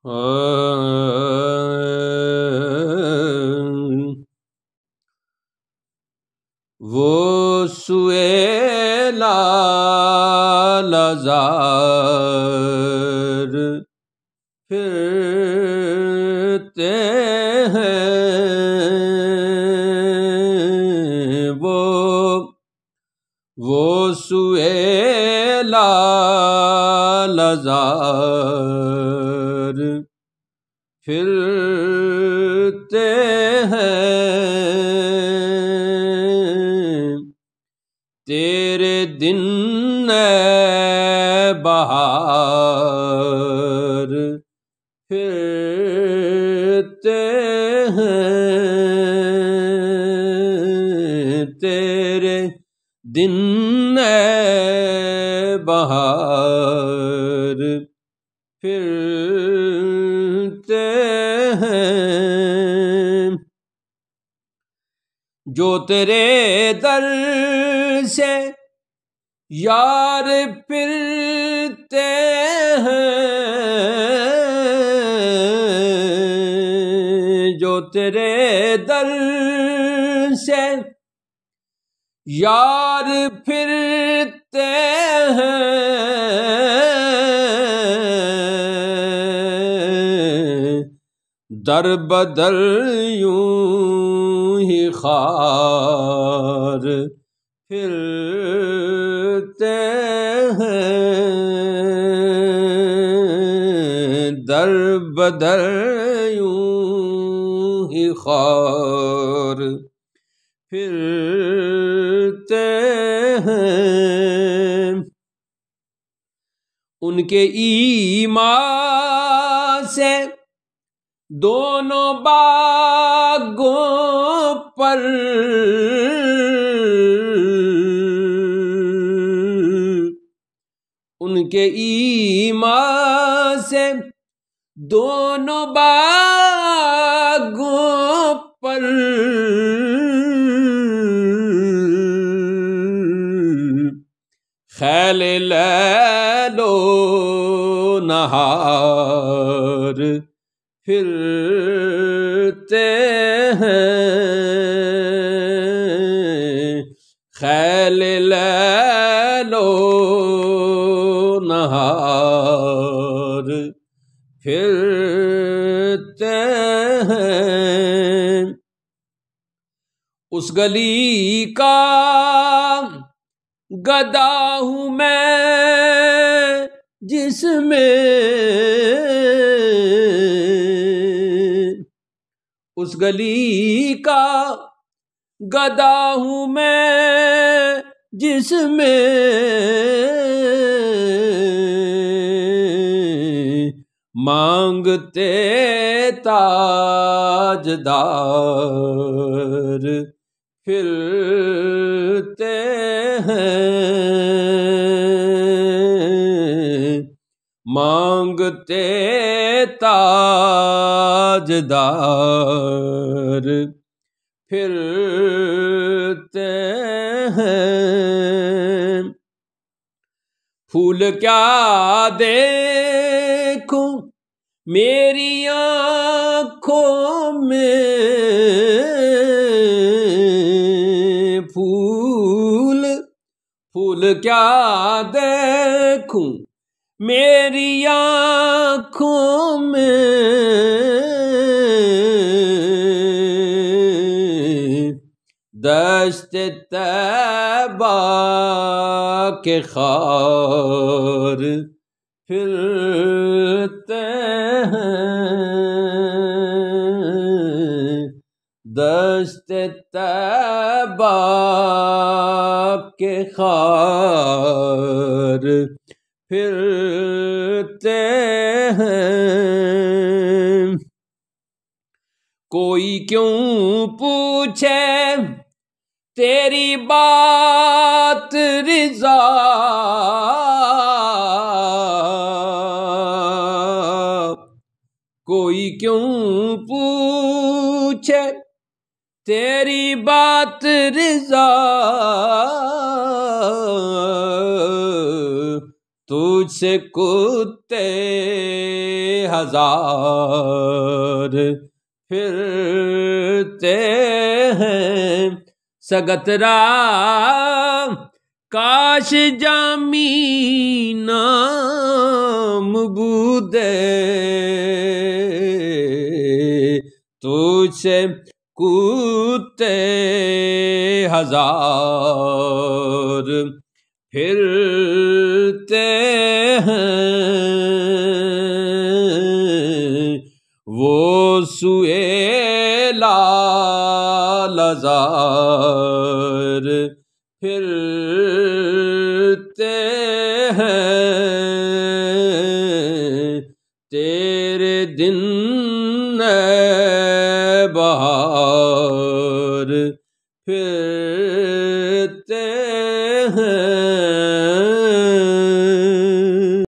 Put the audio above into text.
وہ سوئے لال زار پھرتے ہیں، وہ سوئے لال زار پھرتے ہیں، تیرے دن بہار پھرتے ہیں، تیرے دن بہار پھرتے ہیں، جو تیرے در سے یار پھرتے ہیں، جو تیرے در سے یار پھرتے ہیں، در بدر یوں ہی خار پھرتے ہیں، در بدر یوں ہی خار پھرتے ہیں، ان کے ایمان سے دونوں باغوں پر ان کے ایمان سے دونوں باغوں پر خیل لیل و نہار پھرتے ہیں، خیل لیل و نہار پھرتے ہیں، اس گلی کا گدا ہوں میں جس میں، اس گلی کا گدا ہوں میں جس میں مانگتے تاجدار پھرتے ہیں، مانگتے تاجدار پھرتے ہیں، پھول کیا دیکھوں میری آنکھوں میں، پھول کیا دیکھوں میری آنکھوں میں، دشت طیبہ کے خار پھرتے ہیں، دشت طیبہ کے خار پھرتے ہیں، کوئی کیوں پوچھے تیری بات رضا، کوئی کیوں پوچھے تیری بات رضا، تجھ سے کتے ہزار پھرتے ہیں سگت راہ، کاش جامی نام بودے تجھ سے کتے ہزار پھرتے ہیں وہ سوئے لال زار پھرتے ہیں تیرے دن